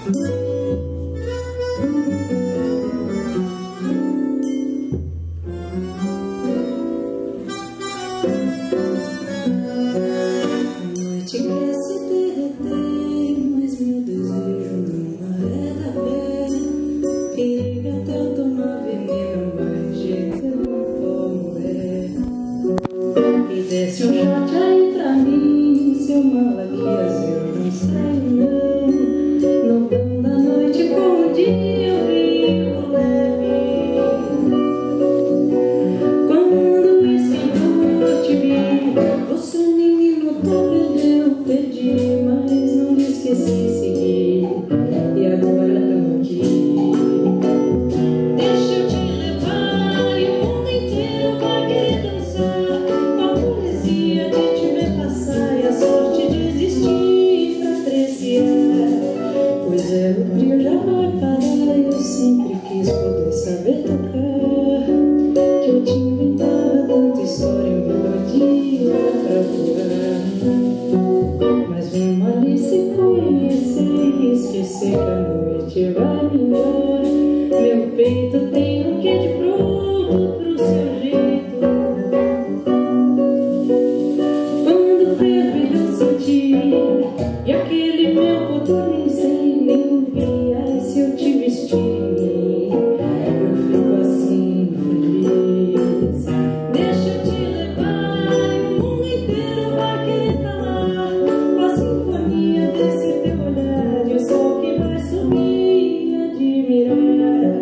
Desce um shot aí pra mim, seu malaguias, eu não sei não. No pão da noite com o dia eu vivo leve. Quando esquentou eu te vi, você nem me notou, perdi, mas não me esqueci, segui, e agora tamo aqui. Deixa eu te levar e o mundo inteiro vai querer dançar. Pois é, o brilho já vai parar. Eu sempre quis poder saber tocar, que eu te inventava tanta história e melodia pra voar. Mas vamos ali se conhecer e esquecer que a noite vai me dar. Meu peito tem o que de pronto pro seu jeito. Quando o fervo eu senti, e aquele meu corpo nem sei nem vi. Ai, se eu te vestir em mim, eu fico assim feliz. Deixa eu te levar e o mundo inteiro vai querer falar com a sinfonia desse teu olhar e o sol que vai subir e admirar.